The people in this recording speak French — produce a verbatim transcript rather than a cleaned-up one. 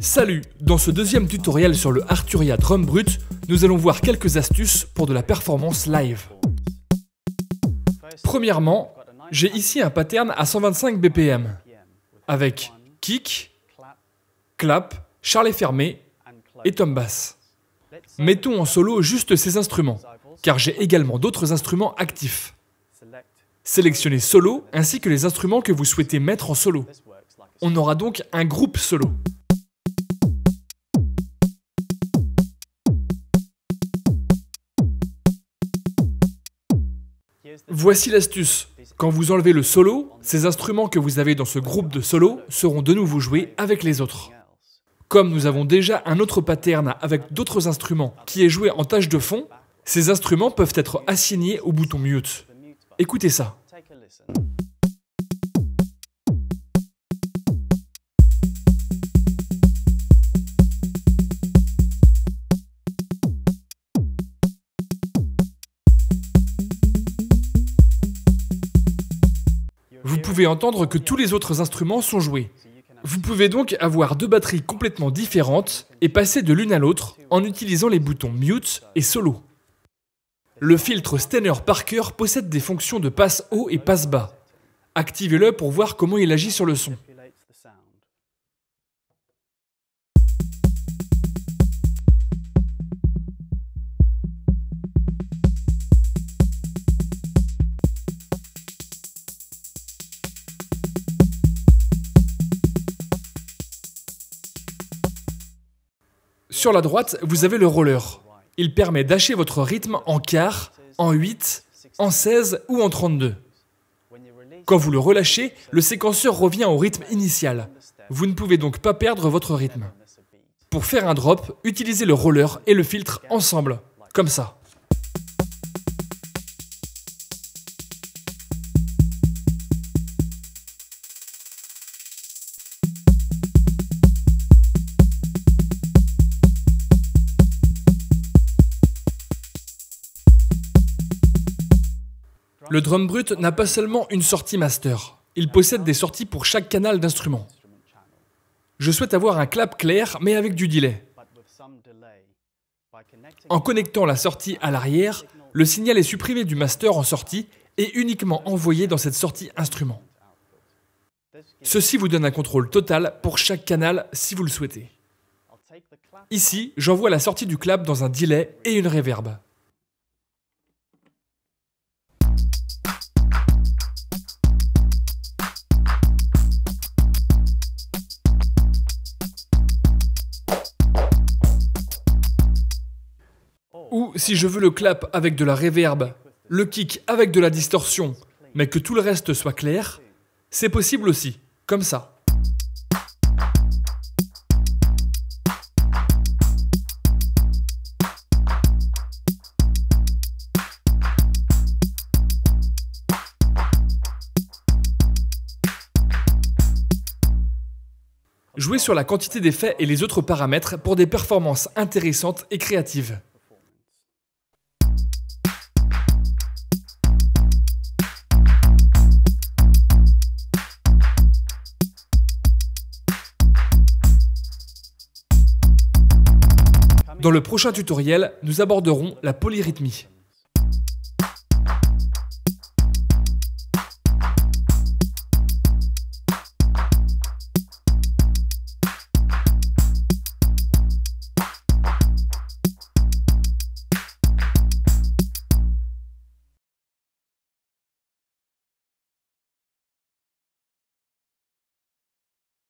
Salut! Dans ce deuxième tutoriel sur le Arturia Drum Brut, nous allons voir quelques astuces pour de la performance live. Premièrement, j'ai ici un pattern à cent vingt-cinq B P M avec kick, clap, charlet fermé et tom bass. Mettons en solo juste ces instruments, car j'ai également d'autres instruments actifs. Sélectionnez solo ainsi que les instruments que vous souhaitez mettre en solo. On aura donc un groupe solo. Voici l'astuce. Quand vous enlevez le solo, ces instruments que vous avez dans ce groupe de solo seront de nouveau joués avec les autres. Comme nous avons déjà un autre pattern avec d'autres instruments qui est joué en tâche de fond, ces instruments peuvent être assignés au bouton mute. Écoutez ça. Vous pouvez entendre que tous les autres instruments sont joués. Vous pouvez donc avoir deux batteries complètement différentes et passer de l'une à l'autre en utilisant les boutons mute et solo. Le filtre Steiner-Parker possède des fonctions de passe haut et passe bas. Activez-le pour voir comment il agit sur le son. Sur la droite, vous avez le roller. Il permet d'hacher votre rythme en quart, en huit, en seize ou en trente-deux. Quand vous le relâchez, le séquenceur revient au rythme initial. Vous ne pouvez donc pas perdre votre rythme. Pour faire un drop, utilisez le roller et le filtre ensemble, comme ça. Le Drum Brut n'a pas seulement une sortie master, il possède des sorties pour chaque canal d'instrument. Je souhaite avoir un clap clair mais avec du delay. En connectant la sortie à l'arrière, le signal est supprimé du master en sortie et uniquement envoyé dans cette sortie instrument. Ceci vous donne un contrôle total pour chaque canal si vous le souhaitez. Ici, j'envoie la sortie du clap dans un delay et une reverb. Ou si je veux le clap avec de la reverb, le kick avec de la distorsion, mais que tout le reste soit clair, c'est possible aussi, comme ça. Jouez sur la quantité d'effets et les autres paramètres pour des performances intéressantes et créatives. Dans le prochain tutoriel, nous aborderons la polyrythmie.